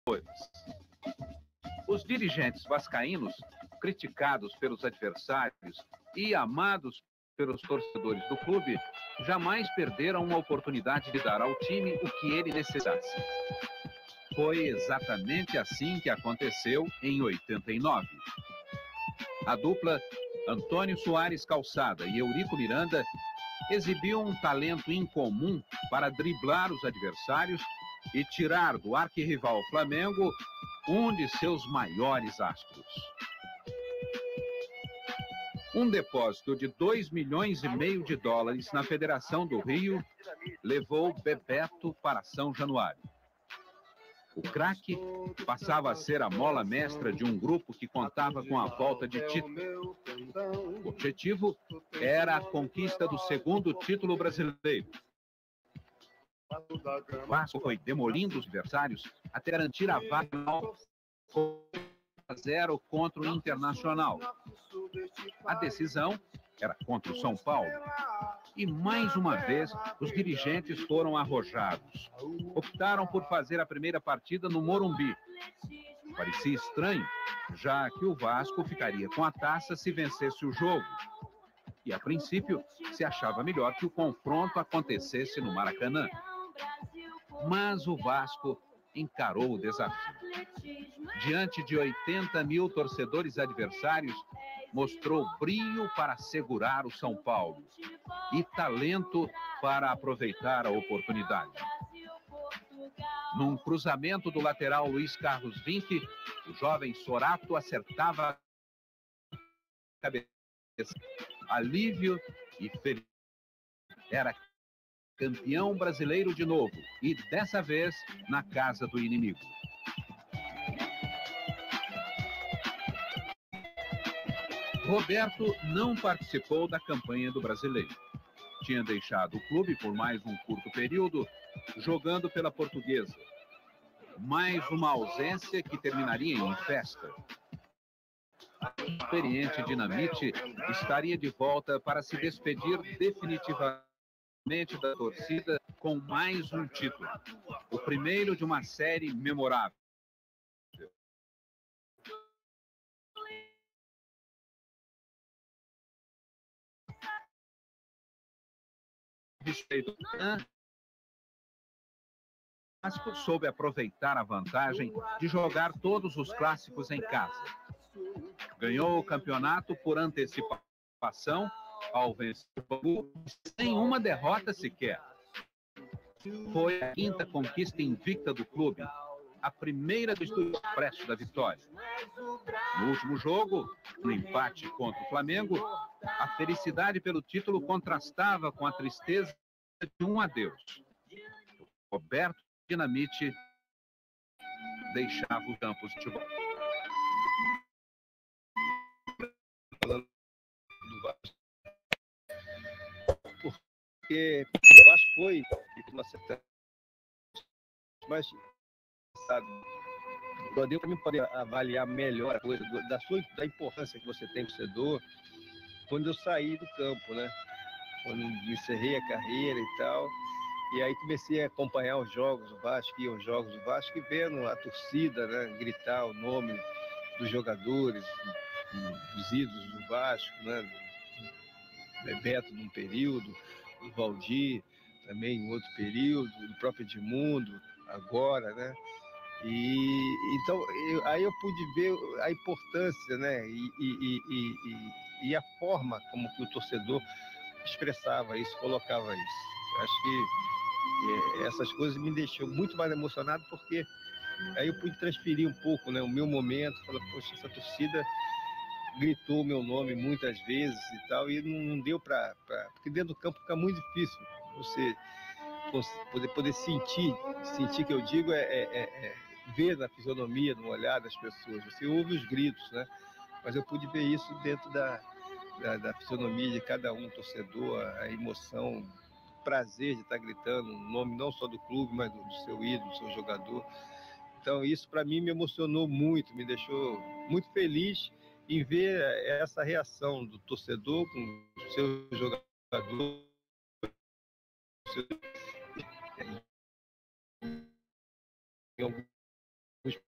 Os dirigentes vascaínos, criticados pelos adversários e amados pelos torcedores do clube, jamais perderam uma oportunidade de dar ao time o que ele necessitasse. Foi exatamente assim que aconteceu em 89. A dupla Antônio Soares Calçada e Eurico Miranda exibiu um talento incomum para driblar os adversários e tirar do arquirrival Flamengo um de seus maiores astros. Um depósito de 2,5 milhões de dólares na Federação do Rio levou Bebeto para São Januário. O craque passava a ser a mola mestra de um grupo que contava com a volta de título. O objetivo era a conquista do segundo título brasileiro. O Vasco foi demolindo os adversários até garantir a vaga 0 contra o Internacional. A decisão era contra o São Paulo. E mais uma vez, os dirigentes foram arrojados. Optaram por fazer a primeira partida no Morumbi. Parecia estranho, já que o Vasco ficaria com a taça se vencesse o jogo. E, a princípio, se achava melhor que o confronto acontecesse no Maracanã. Mas o Vasco encarou o desafio. Diante de 80 mil torcedores adversários, mostrou brio para segurar o São Paulo e talento para aproveitar a oportunidade. Num cruzamento do lateral Luiz Carlos Vinck, o jovem Sorato acertava a cabeça. Alívio e felicidade. Era campeão brasileiro de novo e dessa vez na casa do inimigo. Roberto não participou da campanha do Brasileiro. Tinha deixado o clube por mais um curto período, jogando pela Portuguesa. Mais uma ausência que terminaria em festa. O experiente Dinamite estaria de volta para se despedir definitivamente da torcida com mais um título. O primeiro de uma série memorável. Mas soube aproveitar a vantagem de jogar todos os clássicos em casa. Ganhou o campeonato por antecipação ao vencer o Bangu sem uma derrota sequer. Foi a quinta conquista invicta do clube, a primeira do Estúdio Expresso da vitória. No último jogo, no empate contra o Flamengo, a felicidade pelo título contrastava com a tristeza de um adeus. Roberto Dinamite deixava o campo de futebol. Porque o Vasco foi uma certa, mas sabe, só deu para mim poder avaliar melhor a coisa da importância que você tem torcedor quando eu saí do campo, né? Quando encerrei a carreira e tal. E aí comecei a acompanhar os jogos do Vasco, e vendo a torcida, né, gritar o nome dos jogadores, dos ídolos do Vasco, né? Bebeto num período, o Valdir também em outro período, o próprio Edmundo agora, né? E então aí eu pude ver a importância, né? E a forma como que o torcedor expressava isso, colocava isso. Eu acho que essas coisas me deixou muito mais emocionado, porque aí eu pude transferir um pouco, né, o meu momento, falar, poxa, essa torcida gritou o meu nome muitas vezes e tal, e não deu para... Porque dentro do campo fica muito difícil você poder sentir que eu digo ver na fisionomia, no olhar das pessoas. Você ouve os gritos, né? Mas eu pude ver isso dentro da fisionomia de cada um, torcedor, a emoção, o prazer de estar gritando o nome não só do clube, mas do seu ídolo, do seu jogador. Então isso para mim me emocionou muito, me deixou muito feliz em ver essa reação do torcedor com o seu jogador, em alguns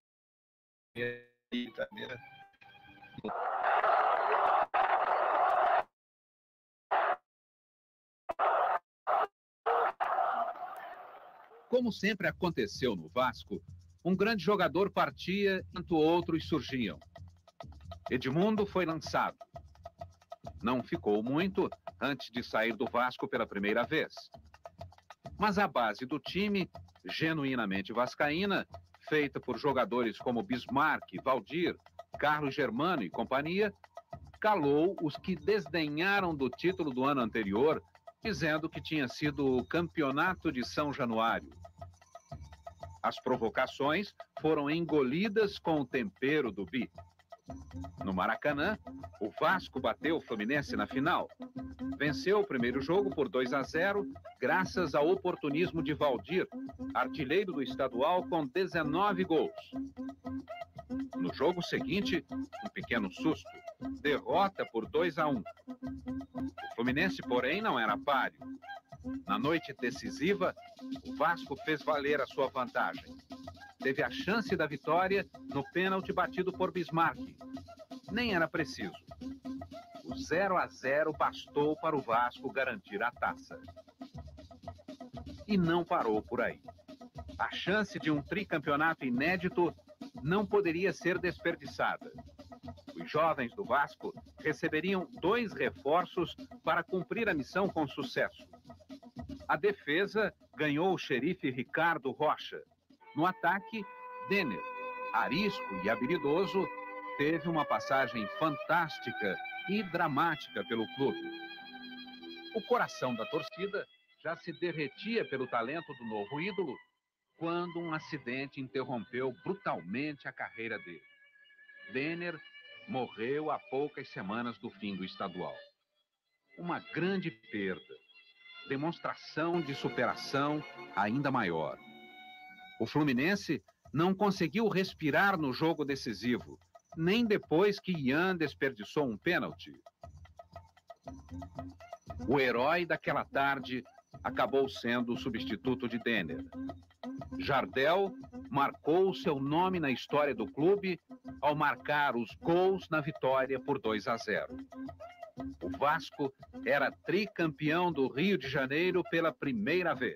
Como sempre aconteceu no Vasco, um grande jogador partia enquanto outros surgiam. Edmundo foi lançado. Não ficou muito antes de sair do Vasco pela primeira vez. Mas a base do time, genuinamente vascaína, feita por jogadores como Bismarck, Valdir, Carlos Germano e companhia, calou os que desdenharam do título do ano anterior, dizendo que tinha sido o Campeonato de São Januário. As provocações foram engolidas com o tempero do Bi. No Maracanã, o Vasco bateu o Fluminense na final. Venceu o primeiro jogo por 2-0, graças ao oportunismo de Valdir, artilheiro do estadual com 19 gols. No jogo seguinte, um pequeno susto, derrota por 2-1. O Fluminense, porém, não era páreo. Na noite decisiva, o Vasco fez valer a sua vantagem. Teve a chance da vitória no pênalti batido por Bismarck. Nem era preciso. O 0-0 bastou para o Vasco garantir a taça. E não parou por aí. A chance de um tricampeonato inédito não poderia ser desperdiçada. Os jovens do Vasco receberiam 2 reforços para cumprir a missão com sucesso. A defesa ganhou o xerife Ricardo Rocha. No ataque, Denner, arisco e habilidoso, teve uma passagem fantástica e dramática pelo clube. O coração da torcida já se derretia pelo talento do novo ídolo quando um acidente interrompeu brutalmente a carreira dele. Denner morreu há poucas semanas do fim do estadual. Uma grande perda, demonstração de superação ainda maior. O Fluminense não conseguiu respirar no jogo decisivo, nem depois que Ian desperdiçou um pênalti. O herói daquela tarde acabou sendo o substituto de Denner. Jardel marcou seu nome na história do clube ao marcar os gols na vitória por 2-0. O Vasco era tricampeão do Rio de Janeiro pela primeira vez.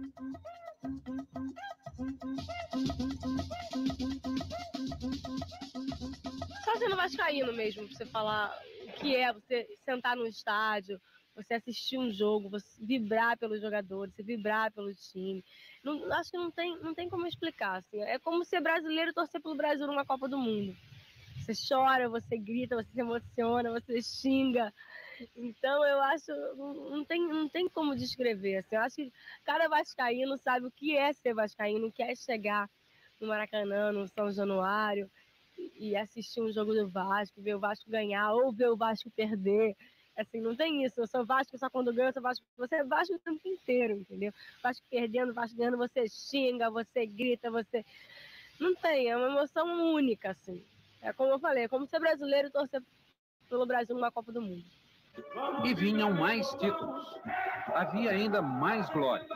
Só sendo vascaíno mesmo, pra você falar o que é você sentar no estádio, você assistir um jogo, você vibrar pelos jogadores, você vibrar pelo time. Não, acho que não tem como explicar. Assim. É como ser brasileiro e torcer pelo Brasil numa Copa do Mundo. Você chora, você grita, você se emociona, você xinga. Então, eu acho, não tem como descrever. Assim. Eu acho que cada vascaíno sabe o que é ser vascaíno, o que é chegar no Maracanã, no São Januário, e assistir um jogo do Vasco, ver o Vasco ganhar ou ver o Vasco perder. Assim, não tem isso. Eu sou Vasco só quando ganho, eu sou Vasco. Você é Vasco o tempo inteiro, entendeu? Vasco perdendo, Vasco ganhando, você xinga, você grita, você... Não tem, é uma emoção única, assim. É como eu falei, é como ser brasileiro e torcer pelo Brasil numa Copa do Mundo. E vinham mais títulos. Havia ainda mais glórias.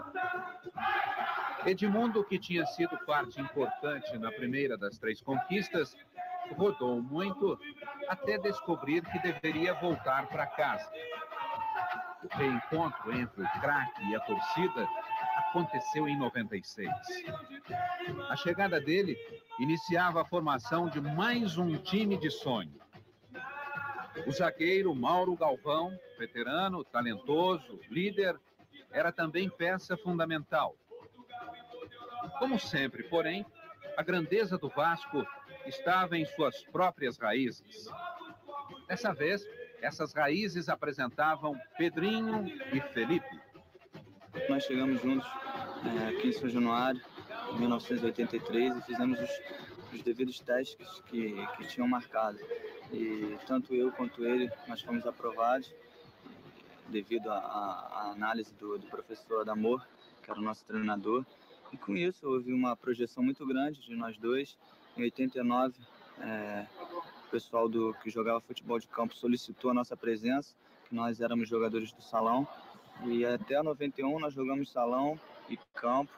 Edmundo, que tinha sido parte importante na primeira das 3 conquistas, rodou muito até descobrir que deveria voltar para casa. O reencontro entre o craque e a torcida aconteceu em 96. A chegada dele iniciava a formação de mais um time de sonho. O zagueiro Mauro Galvão, veterano, talentoso, líder, era também peça fundamental. Como sempre, porém, a grandeza do Vasco estava em suas próprias raízes. Dessa vez, essas raízes apresentavam Pedrinho e Felipe. Nós chegamos juntos aqui em São Januário, em 1983, e fizemos os devidos testes que tinham marcado. E tanto eu quanto ele, nós fomos aprovados devido à análise do professor Adamor, que era o nosso treinador. E com isso houve uma projeção muito grande de nós dois. Em 89, o pessoal que jogava futebol de campo solicitou a nossa presença, que nós éramos jogadores do salão. E até 91 nós jogamos salão e campo.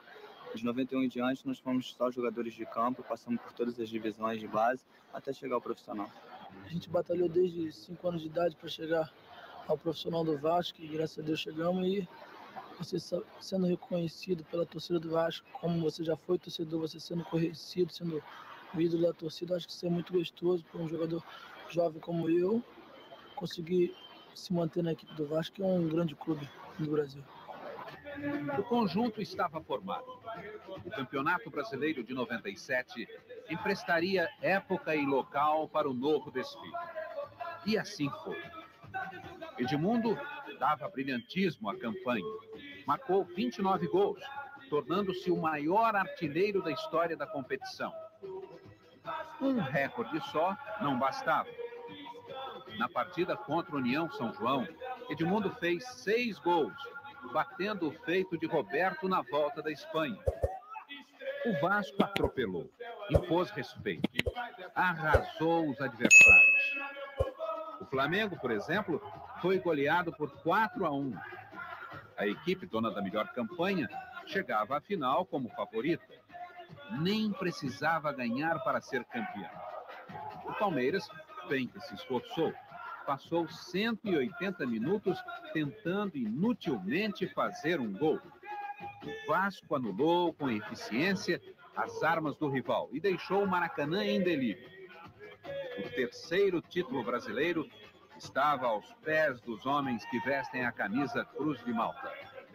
De 91 em diante, nós fomos só jogadores de campo, passamos por todas as divisões de base até chegar ao profissional. A gente batalhou desde 5 anos de idade para chegar ao profissional do Vasco e graças a Deus chegamos. E você sendo reconhecido pela torcida do Vasco, como você já foi torcedor, você sendo conhecido, sendo o ídolo da torcida, acho que isso é muito gostoso para um jogador jovem como eu conseguir se manter na equipe do Vasco, que é um grande clube no Brasil. O conjunto estava formado. O Campeonato Brasileiro de 97 emprestaria época e local para o novo desfile. E assim foi. Edmundo dava brilhantismo à campanha. Marcou 29 gols, tornando-se o maior artilheiro da história da competição. Um recorde só não bastava. Na partida contra o União São João, Edmundo fez 6 gols, batendo o feito de Roberto na volta da Espanha. O Vasco atropelou, impôs respeito, arrasou os adversários. O Flamengo, por exemplo, foi goleado por 4-1. A equipe dona da melhor campanha chegava à final como favorita. Nem precisava ganhar para ser campeão. O Palmeiras, bem que se esforçou, passou 180 minutos tentando inutilmente fazer um gol. O Vasco anulou com eficiência as armas do rival e deixou o Maracanã em delírio. O terceiro título brasileiro estava aos pés dos homens que vestem a camisa Cruz de Malta.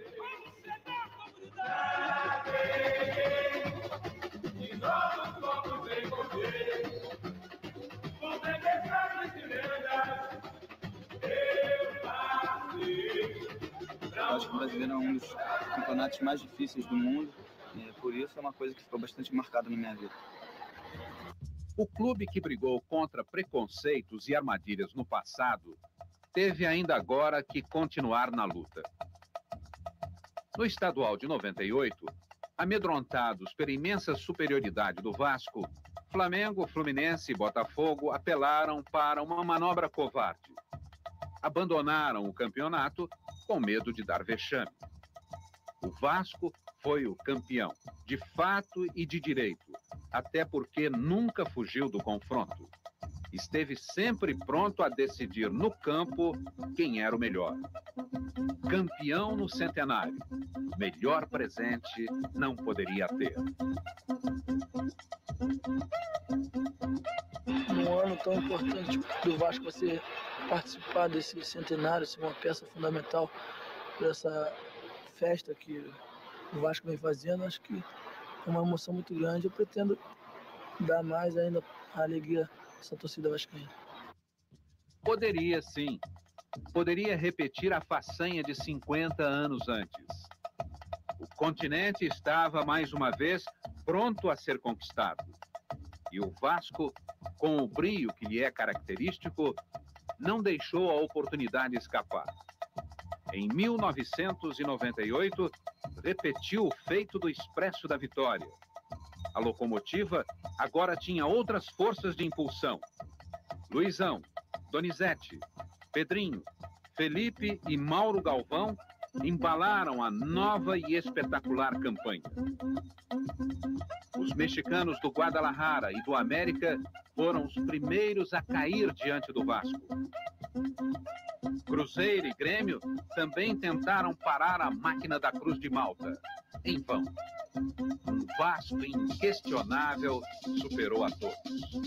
Eu acho que o brasileiro é um dos campeonatos mais difíceis do mundo, e por isso é uma coisa que ficou bastante marcada na minha vida. O clube que brigou contra preconceitos e armadilhas no passado teve ainda agora que continuar na luta. No estadual de 98, amedrontados pela imensa superioridade do Vasco, Flamengo, Fluminense e Botafogo apelaram para uma manobra covarde. Abandonaram o campeonato com medo de dar vexame. O Vasco foi o campeão, de fato e de direito, até porque nunca fugiu do confronto. Esteve sempre pronto a decidir no campo quem era o melhor. Campeão no centenário. Melhor presente não poderia ter. Num ano tão importante do Vasco, você participar desse centenário, ser uma peça fundamental para essa festa que o Vasco vem fazendo, acho que é uma emoção muito grande. Eu pretendo dar mais ainda a alegria dessa torcida vascaína. Poderia, sim. Poderia repetir a façanha de 50 anos antes. O continente estava, mais uma vez, pronto a ser conquistado. E o Vasco, com o brio que lhe é característico, não deixou a oportunidade escapar. Em 1998, repetiu o feito do Expresso da Vitória. A locomotiva agora tinha outras forças de impulsão. Luizão, Donizete, Pedrinho, Felipe e Mauro Galvão embalaram a nova e espetacular campanha. Os mexicanos do Guadalajara e do América foram os primeiros a cair diante do Vasco. Cruzeiro e Grêmio também tentaram parar a máquina da Cruz de Malta. Em vão. Um Vasco inquestionável superou a todos.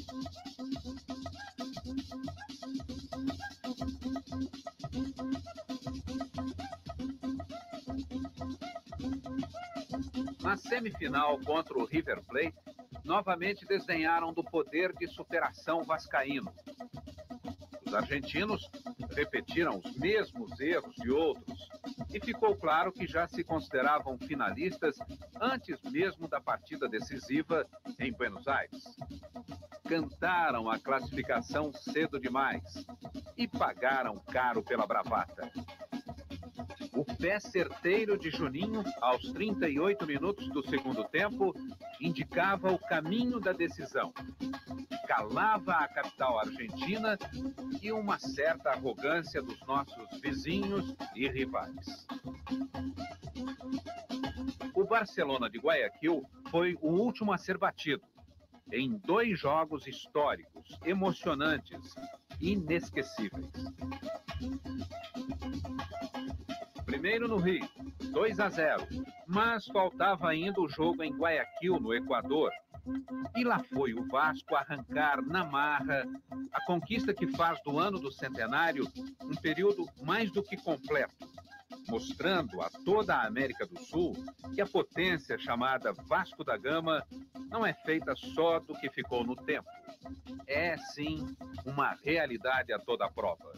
Na semifinal contra o River Plate, novamente desdenharam do poder de superação vascaíno. Os argentinos repetiram os mesmos erros de outros e ficou claro que já se consideravam finalistas antes mesmo da partida decisiva em Buenos Aires. Cantaram a classificação cedo demais e pagaram caro pela bravata. O pé certeiro de Juninho, aos 38 minutos do segundo tempo, indicava o caminho da decisão. Calava a capital argentina e uma certa arrogância dos nossos vizinhos e rivais. O Barcelona de Guayaquil foi o último a ser batido, em 2 jogos históricos, emocionantes, inesquecíveis. Primeiro no Rio, 2-0, mas faltava ainda o jogo em Guayaquil, no Equador. E lá foi o Vasco arrancar na marra a conquista que faz do ano do centenário um período mais do que completo, mostrando a toda a América do Sul que a potência chamada Vasco da Gama não é feita só do que ficou no tempo. É, sim, uma realidade a toda prova.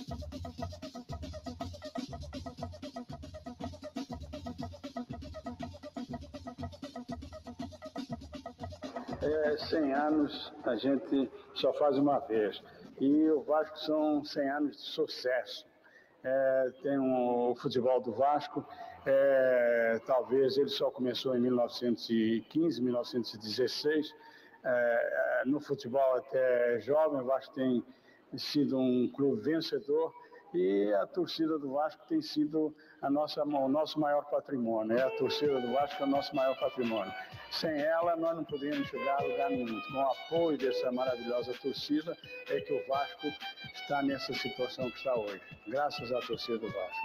100 anos a gente só faz uma vez. E o Vasco são 100 anos de sucesso. Tem o futebol do Vasco, talvez ele só começou em 1915, 1916. No futebol até jovem, o Vasco tem sido um clube vencedor e a torcida do Vasco tem sido o nosso maior patrimônio. A torcida do Vasco é o nosso maior patrimônio. Sem ela, nós não poderíamos chegar a lugar nenhum. Com o apoio dessa maravilhosa torcida, é que o Vasco está nessa situação que está hoje. Graças à torcida do Vasco.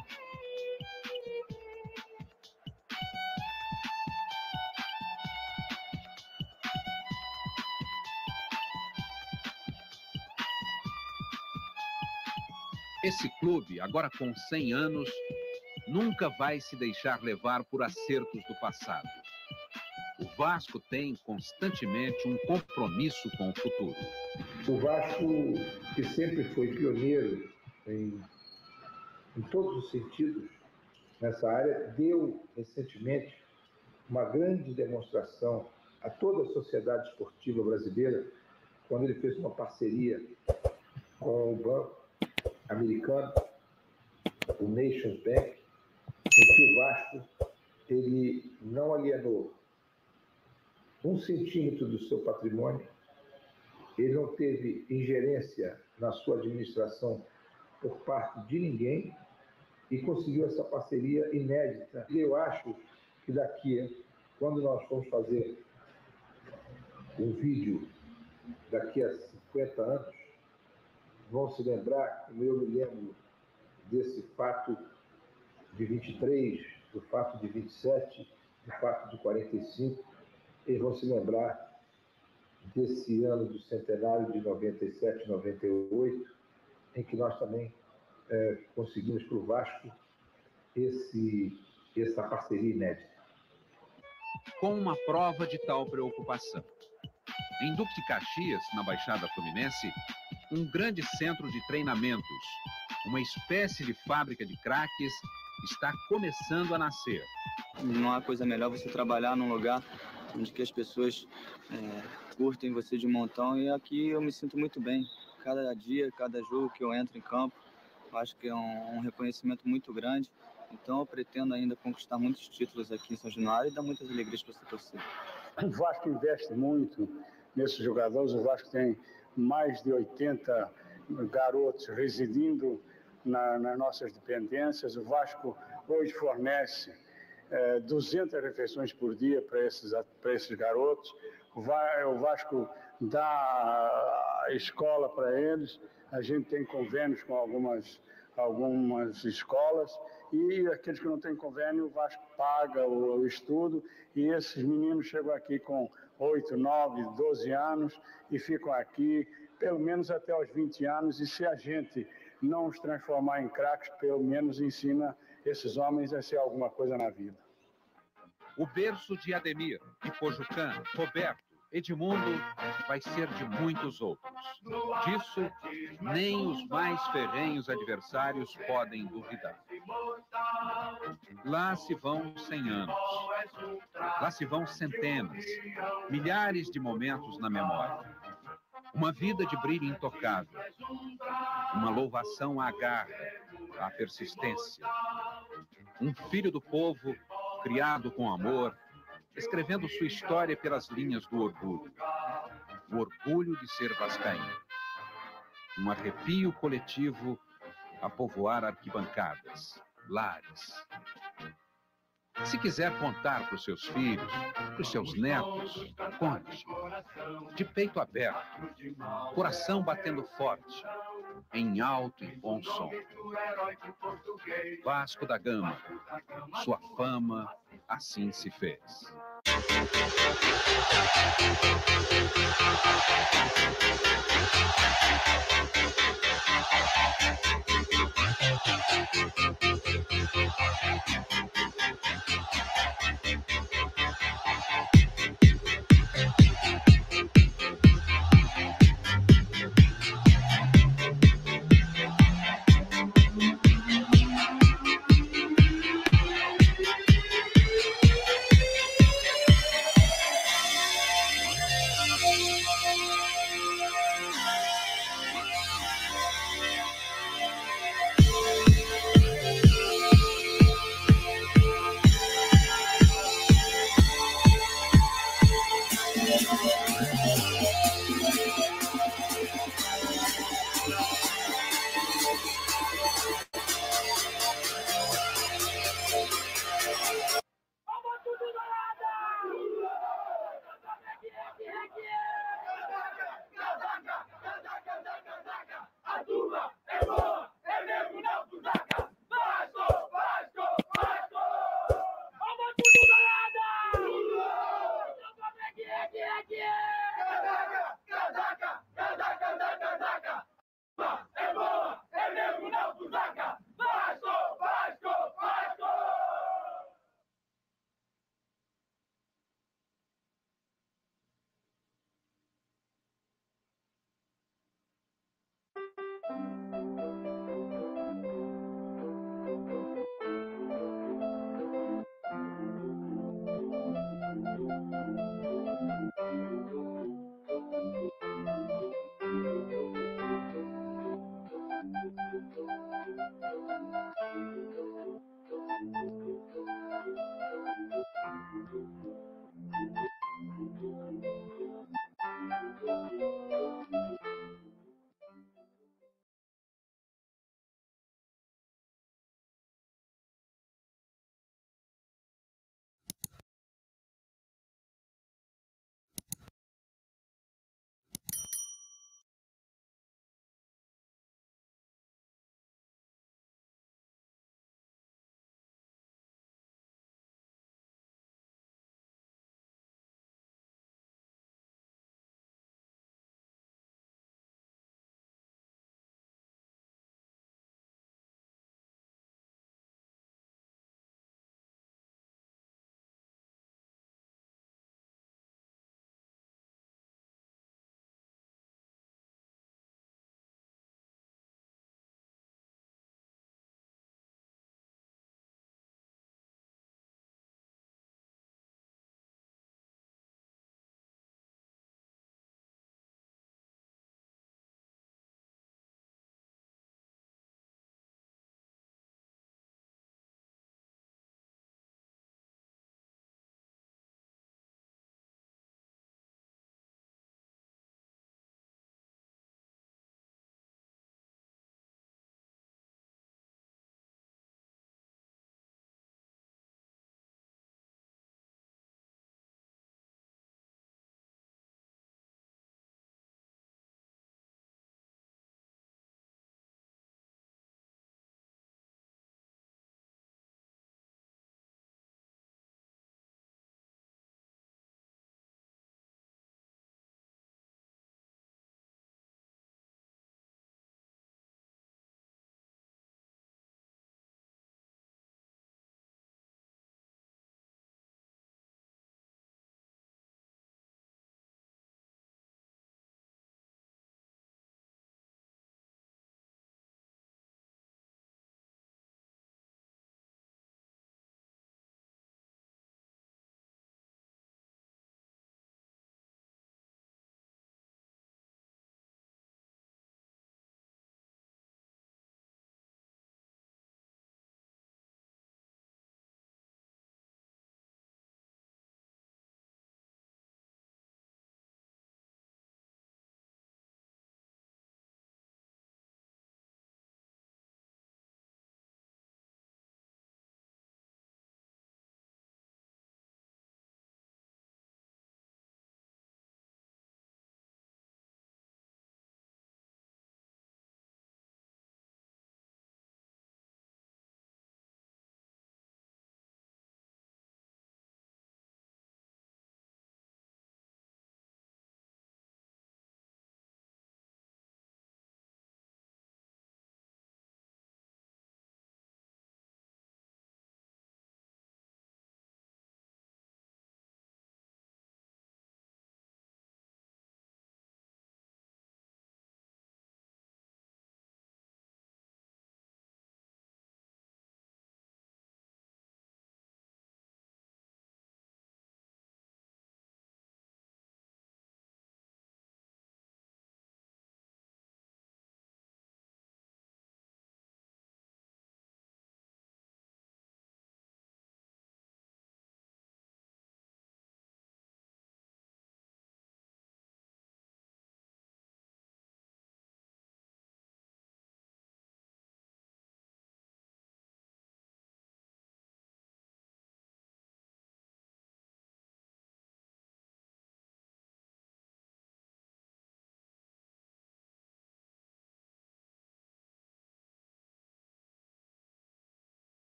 Esse clube, agora com 100 anos, nunca vai se deixar levar por acertos do passado. O Vasco tem constantemente um compromisso com o futuro. O Vasco, que sempre foi pioneiro em todos os sentidos nessa área, deu recentemente uma grande demonstração a toda a sociedade esportiva brasileira quando ele fez uma parceria com o Banco Americano, o Nations Bank, em que o Vasco ele não alienou 1 centímetro do seu patrimônio, ele não teve ingerência na sua administração por parte de ninguém e conseguiu essa parceria inédita. E eu acho que daqui, quando nós formos fazer um vídeo daqui a 50 anos, vão se lembrar, como eu me lembro desse fato de 23, do fato de 27, do fato de 45, eles vão se lembrar desse ano do centenário de 97, 98, em que nós também conseguimos para o Vasco essa parceria inédita. Com uma prova de tal preocupação. Em Duque de Caxias, na Baixada Fluminense, um grande centro de treinamentos, uma espécie de fábrica de craques, está começando a nascer. Não há coisa melhor você trabalhar num lugar onde que as pessoas curtem você de montão, e aqui eu me sinto muito bem. Cada dia, cada jogo que eu entro em campo, eu acho que é um reconhecimento muito grande. Então eu pretendo ainda conquistar muitos títulos aqui em São Januário e dar muitas alegrias para essa torcida. O Vasco investe muito nesses jogadores. O Vasco tem mais de 80 garotos residindo nas nossas dependências. O Vasco hoje fornece 200 refeições por dia para esses garotos. O Vasco dá escola para eles. A gente tem convênios com algumas escolas, e aqueles que não têm convênio, o Vasco paga o estudo, e esses meninos chegam aqui com 8, 9, 12 anos e ficam aqui pelo menos até os 20 anos, e se a gente não os transformar em craques, pelo menos ensina esses homens a ser alguma coisa na vida. O berço de Ademir, Ipojucan, Roberto, Edmundo vai ser de muitos outros. Disso, nem os mais ferrenhos adversários podem duvidar. Lá se vão 100 anos. Lá se vão centenas, milhares de momentos na memória. Uma vida de brilho intocável. Uma louvação à garra, à persistência. Um filho do povo, criado com amor, escrevendo sua história pelas linhas do orgulho. O orgulho de ser vascaíno. Um arrepio coletivo a povoar arquibancadas, lares. Se quiser contar para os seus filhos, para os seus netos, conte. De peito aberto, coração batendo forte, em alto e bom som. Vasco da Gama, sua fama assim se fez.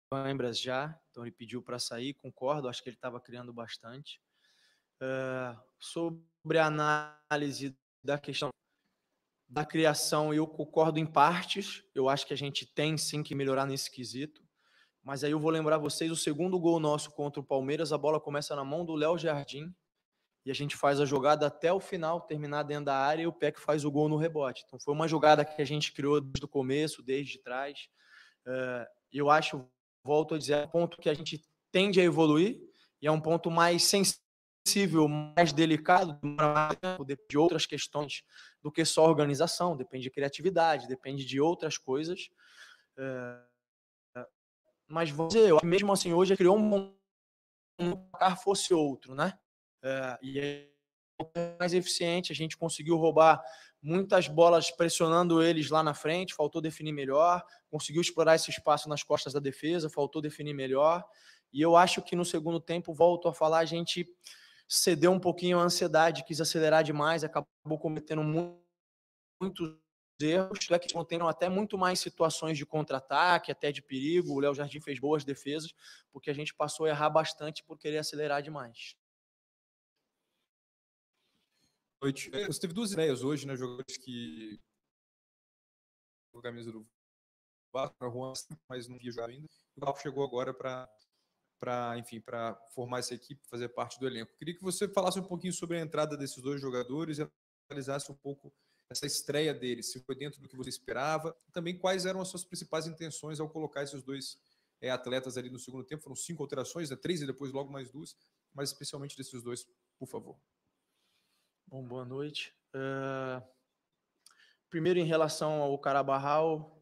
câimbras já, então ele pediu para sair, concordo, acho que ele estava criando bastante. Sobre a análise da questão da criação, eu concordo em partes, eu acho que a gente tem sim que melhorar nesse quesito, mas aí eu vou lembrar vocês, o segundo gol nosso contra o Palmeiras, a bola começa na mão do Léo Jardim, e a gente faz a jogada até o final, terminar dentro da área, e o Peck faz o gol no rebote. Então foi uma jogada que a gente criou desde o começo, desde trás. Eu acho, volto a dizer, é um ponto que a gente tende a evoluir, e é um ponto mais sensível, mais delicado, de outras questões do que só organização, depende de criatividade, depende de outras coisas. Mas vou dizer, eu, mesmo assim, hoje criou um placar fosse outro, né? E é mais eficiente, a gente conseguiu roubar muitas bolas pressionando eles lá na frente, faltou definir melhor, conseguiu explorar esse espaço nas costas da defesa, faltou definir melhor, e eu acho que no segundo tempo, volto a falar, a gente cedeu um pouquinho a ansiedade, quis acelerar demais, acabou cometendo muitos erros, que conteram até muito mais situações de contra-ataque, até de perigo, o Léo Jardim fez boas defesas, porque a gente passou a errar bastante por querer acelerar demais. Noite. Você teve duas ideias hoje, né? Jogadores que a camisa do Vasco, para Juan, mas não ia jogar ainda. O Vasco chegou agora para formar essa equipe, fazer parte do elenco. Queria que você falasse um pouquinho sobre a entrada desses dois jogadores e analisasse um pouco essa estreia deles, se foi dentro do que você esperava, e também quais eram as suas principais intenções ao colocar esses dois atletas ali no segundo tempo. Foram 5 alterações, 3 e depois logo mais 2, mas especialmente desses dois, por favor. Bom, boa noite. Primeiro, em relação ao Carabarral,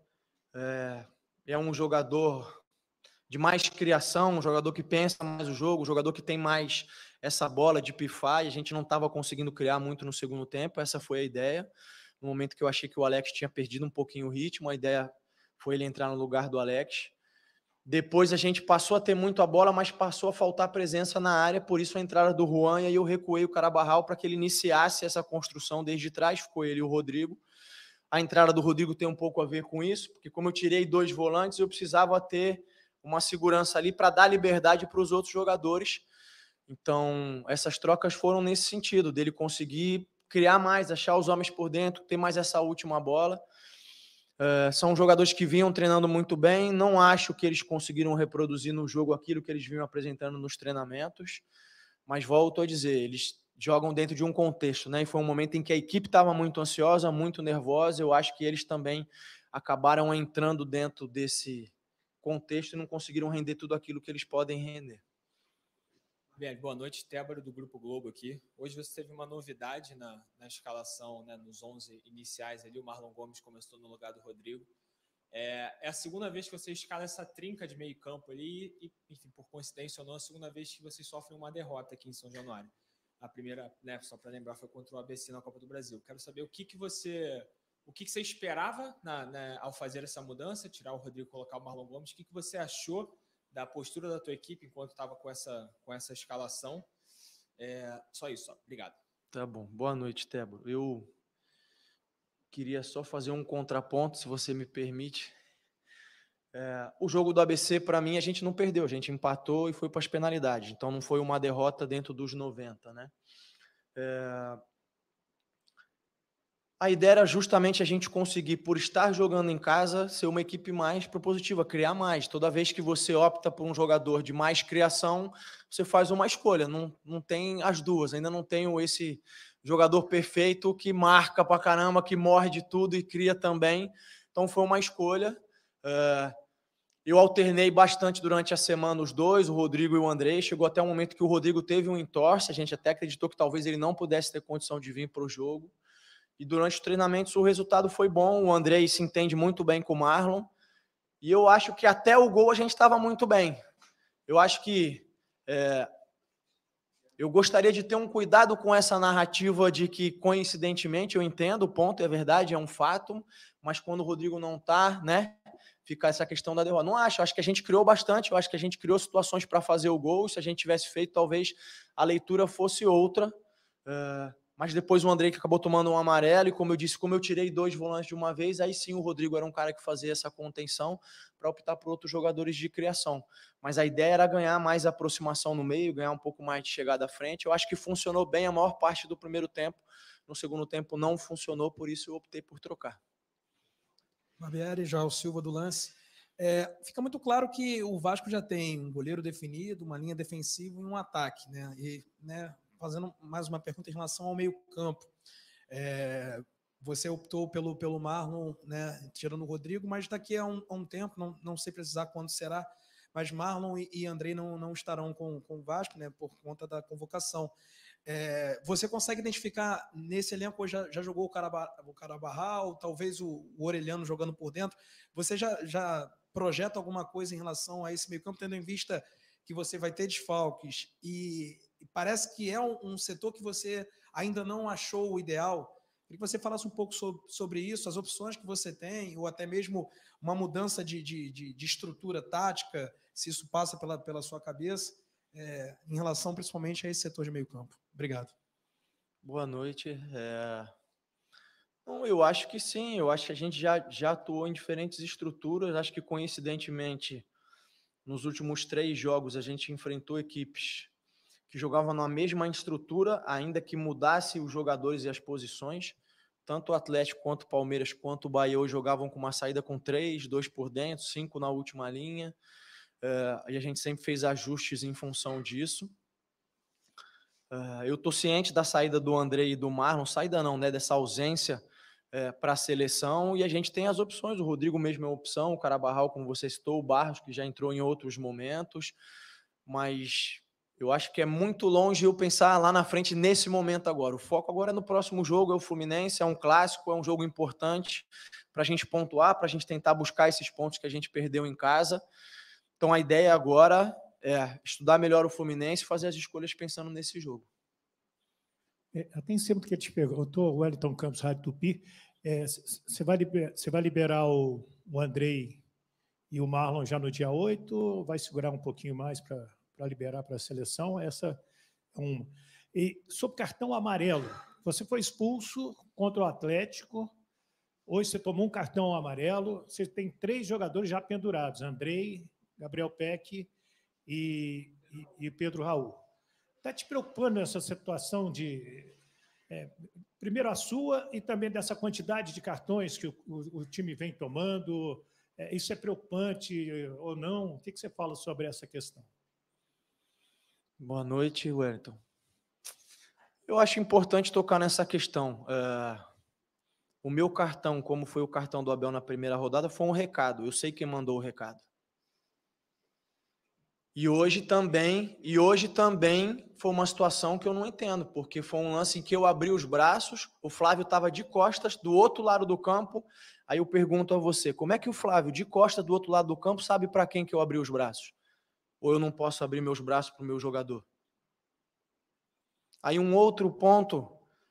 é um jogador de mais criação, um jogador que pensa mais o jogo, um jogador que tem mais essa bola de pifar, e a gente não estava conseguindo criar muito no segundo tempo, essa foi a ideia. No momento que eu achei que o Alex tinha perdido um pouquinho o ritmo, a ideia foi ele entrar no lugar do Alex. Depois a gente passou a ter muito a bola, mas passou a faltar presença na área, por isso a entrada do Juan, e aí eu recuei o Carabarral para que ele iniciasse essa construção desde trás, ficou ele e o Rodrigo. A entrada do Rodrigo tem um pouco a ver com isso, porque como eu tirei 2 volantes, eu precisava ter uma segurança ali para dar liberdade para os outros jogadores. Então, essas trocas foram nesse sentido, dele conseguir criar mais, achar os homens por dentro, ter mais essa última bola. São jogadores que vinham treinando muito bem, não acho que eles conseguiram reproduzir no jogo aquilo que eles vinham apresentando nos treinamentos, mas volto a dizer, eles jogam dentro de um contexto, né? E foi um momento em que a equipe estava muito ansiosa, muito nervosa, eu acho que eles também acabaram entrando dentro desse contexto e não conseguiram render tudo aquilo que eles podem render. Bem, boa noite, Tébaro do Grupo Globo aqui. Hoje você teve uma novidade na escalação, né, nos 11 iniciais ali, o Marlon Gomes começou no lugar do Rodrigo. É a segunda vez que você escala essa trinca de meio campo ali e, enfim, por coincidência ou não, a segunda vez que vocês sofrem uma derrota aqui em São Januário. A primeira, né, só para lembrar, foi contra o ABC na Copa do Brasil. Quero saber o que você esperava ao fazer essa mudança, tirar o Rodrigo e colocar o Marlon Gomes, o que você achou da postura da tua equipe enquanto estava com essa escalação. Só isso, obrigado. Tá bom, boa noite, Tébaro. Eu queria só fazer um contraponto, se você me permite. O jogo do ABC, para mim, a gente não perdeu, a gente empatou e foi para as penalidades, então não foi uma derrota dentro dos 90, né? A ideia era justamente a gente conseguir, por estar jogando em casa, ser uma equipe mais propositiva, criar mais. Toda vez que você opta por um jogador de mais criação, você faz uma escolha. Não tem as duas. Ainda não tenho esse jogador perfeito que marca pra caramba, que morre de tudo e cria também. Então foi uma escolha. Eu alternei bastante durante a semana os dois, o Rodrigo e o Andrei. Chegou até um momento que o Rodrigo teve um entorse. A gente até acreditou que talvez ele não pudesse ter condição de vir para o jogo. E durante os treinamentos o resultado foi bom, o Andrei se entende muito bem com o Marlon, e eu acho que até o gol a gente estava muito bem. Eu acho que eu gostaria de ter um cuidado com essa narrativa de que, coincidentemente, eu entendo, o ponto é verdade, é um fato, mas quando o Rodrigo não está, né, fica essa questão da derrota. Não acho que a gente criou bastante, eu acho que a gente criou situações para fazer o gol, se a gente tivesse feito, talvez a leitura fosse outra. mas depois o Andrei que acabou tomando um amarelo, e como eu disse, como eu tirei 2 volantes de uma vez, aí sim o Rodrigo era um cara que fazia essa contenção para optar por outros jogadores de criação. Mas a ideia era ganhar mais aproximação no meio, ganhar um pouco mais de chegada à frente. Eu acho que funcionou bem a maior parte do primeiro tempo. No segundo tempo não funcionou, por isso eu optei por trocar. Barbieri, João Silva do lance. Fica muito claro que o Vasco já tem um goleiro definido, uma linha defensiva e um ataque, né? E, né, fazendo mais uma pergunta em relação ao meio-campo. Você optou pelo Marlon, né, tirando o Rodrigo, mas daqui a um tempo, não sei precisar quando será, mas Marlon e Andrei não estarão com o Vasco, né, por conta da convocação. Você consegue identificar nesse elenco, já jogou o Carabarral, talvez o Orelhano jogando por dentro? Você já projeta alguma coisa em relação a esse meio-campo, tendo em vista que você vai ter desfalques e parece que é um setor que você ainda não achou o ideal? Queria que você falasse um pouco sobre isso, as opções que você tem, ou até mesmo uma mudança de estrutura tática, se isso passa pela sua cabeça, em relação principalmente a esse setor de meio campo. Obrigado. Boa noite. Eu acho que sim, eu acho que a gente já atuou em diferentes estruturas, acho que coincidentemente, nos últimos 3 jogos, a gente enfrentou equipes que jogavam na mesma estrutura, ainda que mudasse os jogadores e as posições. Tanto o Atlético, quanto o Palmeiras, quanto o Bahia hoje jogavam com uma saída com 3, 2 por dentro, 5 na última linha. E a gente sempre fez ajustes em função disso. Eu estou ciente da saída do Andrei e do Marlon, saída não, né, dessa ausência para a seleção, e a gente tem as opções. O Rodrigo mesmo é uma opção, o Carabarral, como você citou, o Barros, que já entrou em outros momentos, mas eu acho que é muito longe eu pensar lá na frente nesse momento agora. O foco agora é no próximo jogo, é o Fluminense, é um clássico, é um jogo importante para a gente pontuar, para a gente tentar buscar esses pontos que a gente perdeu em casa. Então a ideia agora é estudar melhor o Fluminense e fazer as escolhas pensando nesse jogo. Eu tenho sempre que te perguntar, o Wellington Campos, Rádio Tupi, você vai liberar o Andrei e o Marlon já no dia 8, ou vai segurar um pouquinho mais para liberar para a seleção? Essa é uma. E sobre cartão amarelo, você foi expulso contra o Atlético, hoje você tomou um cartão amarelo, você tem 3 jogadores já pendurados, Andrei, Gabriel Peck e Pedro Raul. Está te preocupando essa situação primeiro a sua e também dessa quantidade de cartões que o time vem tomando? Isso é preocupante ou não? O que você fala sobre essa questão? Boa noite, Wellington. Eu acho importante tocar nessa questão. O meu cartão, como foi o cartão do Abel na primeira rodada, foi um recado. Eu sei quem mandou o recado. E hoje também foi uma situação que eu não entendo, porque foi um lance em que eu abri os braços, o Flávio estava de costas, do outro lado do campo. Aí eu pergunto a você, como é que o Flávio, de costas do outro lado do campo, sabe para quem que eu abri os braços? Ou eu não posso abrir meus braços para o meu jogador? Aí um outro ponto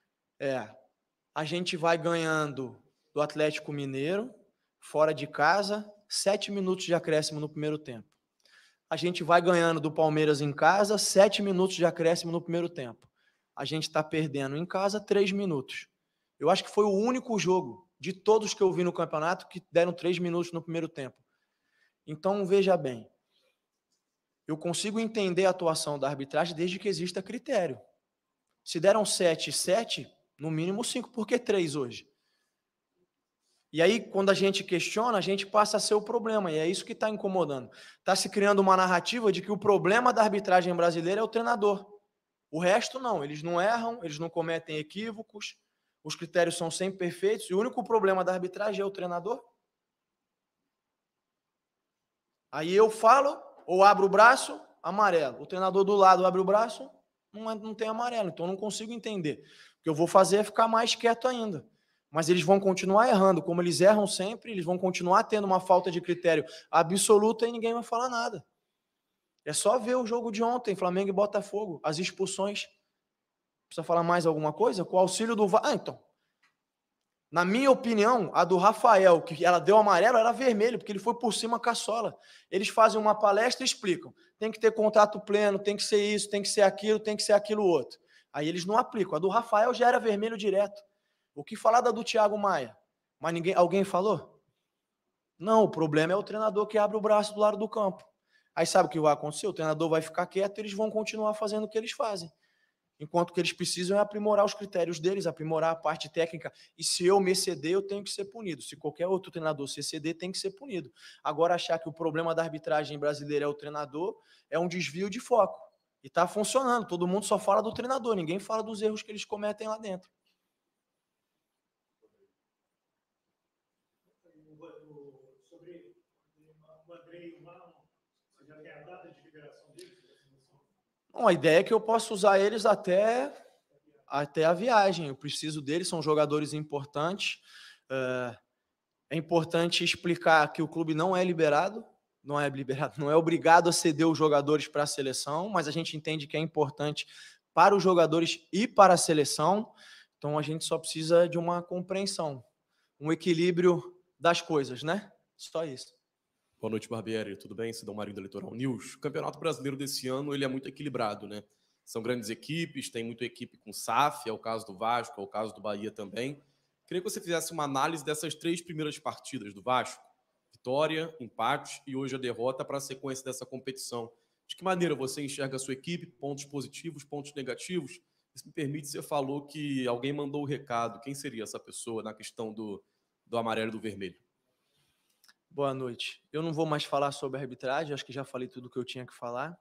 a gente vai ganhando do Atlético Mineiro, fora de casa, 7 minutos de acréscimo no primeiro tempo. A gente vai ganhando do Palmeiras em casa, 7 minutos de acréscimo no primeiro tempo. A gente está perdendo em casa 3 minutos. Eu acho que foi o único jogo de todos que eu vi no campeonato que deram 3 minutos no primeiro tempo. Então, veja bem, eu consigo entender a atuação da arbitragem desde que exista critério. Se deram 7, no mínimo 5, por que 3 hoje? E aí, quando a gente questiona, a gente passa a ser o problema, e é isso que está incomodando. Está se criando uma narrativa de que o problema da arbitragem brasileira é o treinador. O resto não, eles não erram, eles não cometem equívocos, os critérios são sempre perfeitos, e o único problema da arbitragem é o treinador. Aí eu falo, ou abro o braço, amarelo. O treinador do lado abre o braço, não tem amarelo, então eu não consigo entender. O que eu vou fazer é ficar mais quieto ainda. Mas eles vão continuar errando, como eles erram sempre, eles vão continuar tendo uma falta de critério absoluta e ninguém vai falar nada. É só ver o jogo de ontem, Flamengo e Botafogo, as expulsões. Precisa falar mais alguma coisa? Com o auxílio do VAR. Então, na minha opinião, a do Rafael, que ela deu amarelo, era vermelho, porque ele foi por cima caçola. Eles fazem uma palestra e explicam. Tem que ter contrato pleno, tem que ser isso, tem que ser aquilo outro. Aí eles não aplicam. A do Rafael já era vermelho direto. O que falar da do Thiago Maia? Mas alguém falou? Não, o problema é o treinador que abre o braço do lado do campo. Aí sabe o que vai acontecer? O treinador vai ficar quieto e eles vão continuar fazendo o que eles fazem. Enquanto que eles precisam é aprimorar os critérios deles, aprimorar a parte técnica. E se eu me exceder, eu tenho que ser punido. Se qualquer outro treinador se exceder, tem que ser punido. Agora, achar que o problema da arbitragem brasileira é o treinador é um desvio de foco. E está funcionando. Todo mundo só fala do treinador, ninguém fala dos erros que eles cometem lá dentro. Sobre o Andrei e o Marlon, você já tem a data de liberação deles? Bom, a ideia é que eu possa usar eles até a viagem. Eu preciso deles, são jogadores importantes. É importante explicar que o clube não é liberado, não é obrigado a ceder os jogadores para a seleção, mas a gente entende que é importante para os jogadores e para a seleção. Então a gente só precisa de uma compreensão, um equilíbrio das coisas, né? Só isso. Boa noite, Barbieri. Tudo bem? Sidão Marinho da Litoral News. O Campeonato Brasileiro desse ano ele é muito equilibrado, né? São grandes equipes, tem muita equipe com SAF, é o caso do Vasco, é o caso do Bahia também. Queria que você fizesse uma análise dessas 3 primeiras partidas do Vasco. Vitória, empate e hoje a derrota para a sequência dessa competição. De que maneira você enxerga a sua equipe, pontos positivos, pontos negativos? Se me permite, você falou que alguém mandou o recado. Quem seria essa pessoa na questão do amarelo e do vermelho? Boa noite. Eu não vou mais falar sobre a arbitragem, acho que já falei tudo o que eu tinha que falar.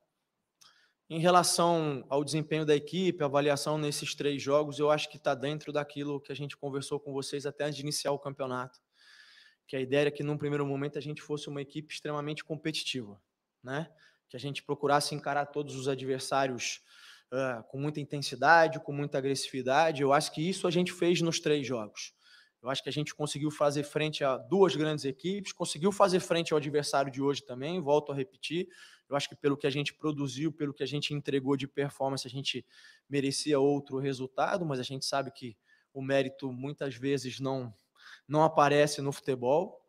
Em relação ao desempenho da equipe, a avaliação nesses 3 jogos, eu acho que está dentro daquilo que a gente conversou com vocês até antes de iniciar o campeonato. Que a ideia era que, num primeiro momento, a gente fosse uma equipe extremamente competitiva, né? Que a gente procurasse encarar todos os adversários com muita intensidade, com muita agressividade. Eu acho que isso a gente fez nos 3 jogos. Eu acho que a gente conseguiu fazer frente a 2 grandes equipes, conseguiu fazer frente ao adversário de hoje também, volto a repetir. Eu acho que pelo que a gente produziu, pelo que a gente entregou de performance, a gente merecia outro resultado, mas a gente sabe que o mérito muitas vezes não aparece no futebol.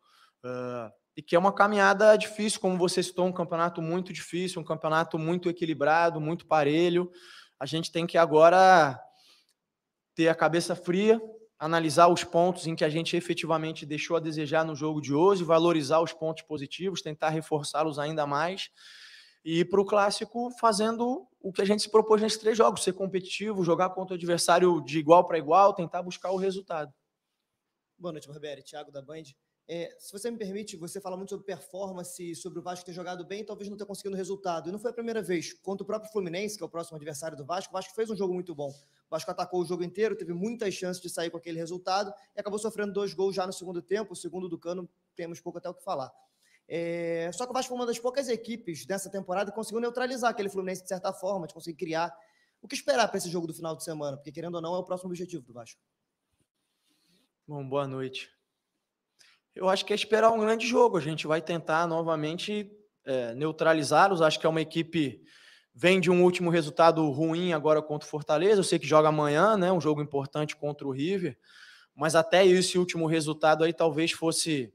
E que é uma caminhada difícil, como você citou, um campeonato muito difícil, um campeonato muito equilibrado, muito parelho. A gente tem que agora ter a cabeça fria, analisar os pontos em que a gente efetivamente deixou a desejar no jogo de hoje, valorizar os pontos positivos, tentar reforçá-los ainda mais e ir para o Clássico fazendo o que a gente se propôs nesses 3 jogos, ser competitivo, jogar contra o adversário de igual para igual, tentar buscar o resultado. Boa noite, Barbieri. Thiago da Band. Se você me permite, você fala muito sobre performance, sobre o Vasco ter jogado bem e talvez não ter conseguido resultado. E não foi a primeira vez. Contra o próprio Fluminense, que é o próximo adversário do Vasco, o Vasco fez um jogo muito bom. O Vasco atacou o jogo inteiro, teve muitas chances de sair com aquele resultado e acabou sofrendo 2 gols já no segundo tempo. O segundo do Cano, temos pouco até o que falar. Só que o Vasco foi uma das poucas equipes dessa temporada que conseguiu neutralizar aquele Fluminense de certa forma, de conseguir criar. O que esperar para esse jogo do final de semana? Porque, querendo ou não, é o próximo objetivo do Vasco. Bom, boa noite. Eu acho que é esperar um grande jogo. A gente vai tentar novamente neutralizá-los. Acho que é uma equipe vem de um último resultado ruim agora contra o Fortaleza. Eu sei que joga amanhã, né? Um jogo importante contra o River. Mas até esse último resultado aí talvez fosse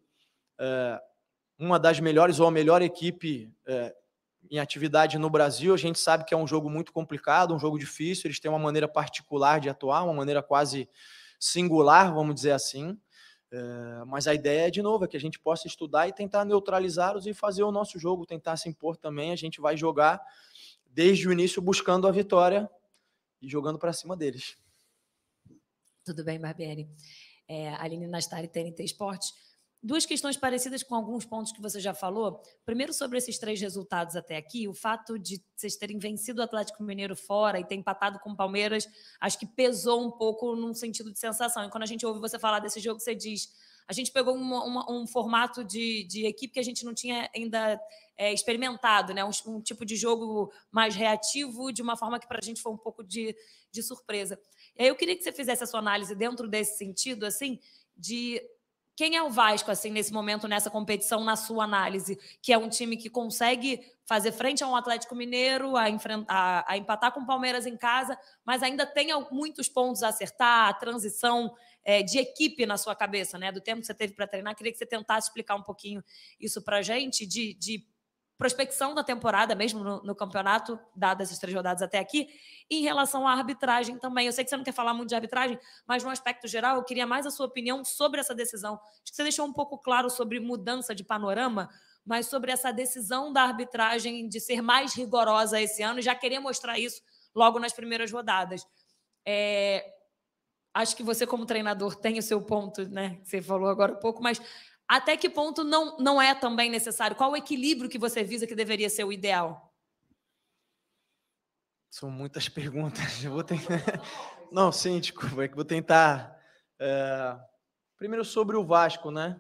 uma das melhores ou a melhor equipe em atividade no Brasil. A gente sabe que é um jogo muito complicado, um jogo difícil. Eles têm uma maneira particular de atuar, uma maneira quase singular, vamos dizer assim. Mas a ideia, de novo, é que a gente possa estudar e tentar neutralizá-los e fazer o nosso jogo, tentar se impor também. A gente vai jogar desde o início buscando a vitória e jogando para cima deles. Tudo bem, Barbieri. Aline Nastari, TNT Esportes. 2 questões parecidas com alguns pontos que você já falou. Primeiro, sobre esses 3 resultados até aqui, o fato de vocês terem vencido o Atlético Mineiro fora e ter empatado com o Palmeiras, acho que pesou um pouco num sentido de sensação. E quando a gente ouve você falar desse jogo, você diz, a gente pegou um formato de equipe que a gente não tinha ainda experimentado, né? Um tipo de jogo mais reativo, de uma forma que para a gente foi um pouco de surpresa. E aí eu queria que você fizesse a sua análise dentro desse sentido, assim, de quem é o Vasco, assim, nesse momento, nessa competição, na sua análise? Que é um time que consegue fazer frente a um Atlético Mineiro, a empatar com o Palmeiras em casa, mas ainda tem muitos pontos a acertar, a transição de equipe na sua cabeça, né? Do tempo que você teve para treinar. Queria que você tentasse explicar um pouquinho isso para a gente, de prospecção da temporada, mesmo no campeonato, dadas essas 3 rodadas até aqui, em relação à arbitragem também. Eu sei que você não quer falar muito de arbitragem, mas no aspecto geral, eu queria mais a sua opinião sobre essa decisão. Acho que você deixou um pouco claro sobre mudança de panorama, mas sobre essa decisão da arbitragem de ser mais rigorosa esse ano, e já queria mostrar isso logo nas primeiras rodadas. Acho que você, como treinador, tem o seu ponto, né? Você falou agora um pouco, mas até que ponto não é também necessário? Qual o equilíbrio que você visa que deveria ser o ideal? São muitas perguntas. Eu vou tentar... Não, sim, desculpa. Vou tentar... Primeiro sobre o Vasco, né?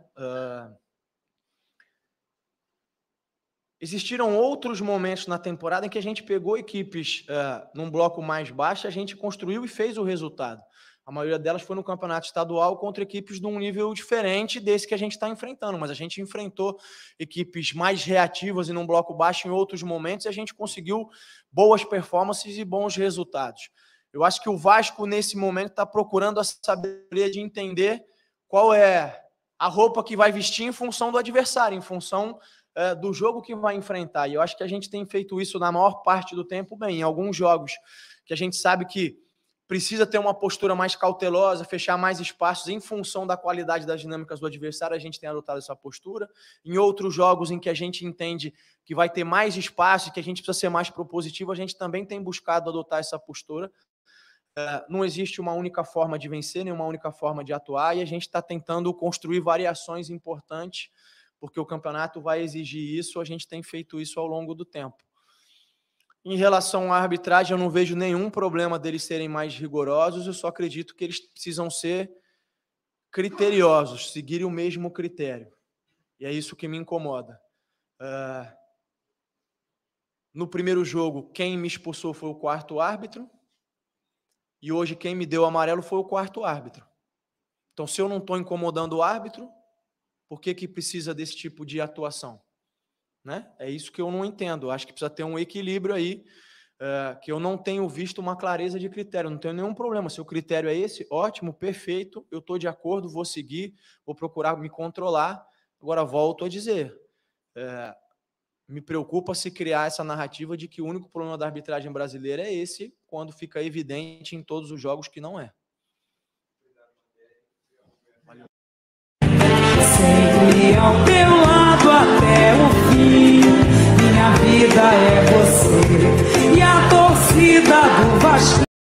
Existiram outros momentos na temporada em que a gente pegou equipes num bloco mais baixo, a gente construiu e fez o resultado. A maioria delas foi no campeonato estadual contra equipes de um nível diferente desse que a gente está enfrentando, mas a gente enfrentou equipes mais reativas e num bloco baixo em outros momentos e a gente conseguiu boas performances e bons resultados. Eu acho que o Vasco, nesse momento, está procurando a sabedoria de entender qual é a roupa que vai vestir em função do adversário, em função do jogo que vai enfrentar. E eu acho que a gente tem feito isso na maior parte do tempo bem. Em alguns jogos que a gente sabe que precisa ter uma postura mais cautelosa, fechar mais espaços em função da qualidade das dinâmicas do adversário, a gente tem adotado essa postura. Em outros jogos em que a gente entende que vai ter mais espaço e que a gente precisa ser mais propositivo, a gente também tem buscado adotar essa postura. Não existe uma única forma de vencer, nem uma única forma de atuar, e a gente está tentando construir variações importantes, porque o campeonato vai exigir isso, a gente tem feito isso ao longo do tempo. Em relação à arbitragem, eu não vejo nenhum problema deles serem mais rigorosos, eu só acredito que eles precisam ser criteriosos, seguirem o mesmo critério. E é isso que me incomoda. No primeiro jogo, quem me expulsou foi o 4º árbitro, e hoje quem me deu amarelo foi o 4º árbitro. Então, se eu não estou incomodando o árbitro, por que precisa desse tipo de atuação? Né? É isso que eu não entendo. Acho que precisa ter um equilíbrio aí, que eu não tenho visto uma clareza de critério. Não tenho nenhum problema. Se o critério é esse, ótimo, perfeito, eu estou de acordo, vou seguir, vou procurar me controlar. Agora, volto a dizer, me preocupa se criar essa narrativa de que o único problema da arbitragem brasileira é esse, quando fica evidente em todos os jogos que não é. Valeu. Sempre ao teu lado até o fim, minha vida é você e a torcida do Vasco.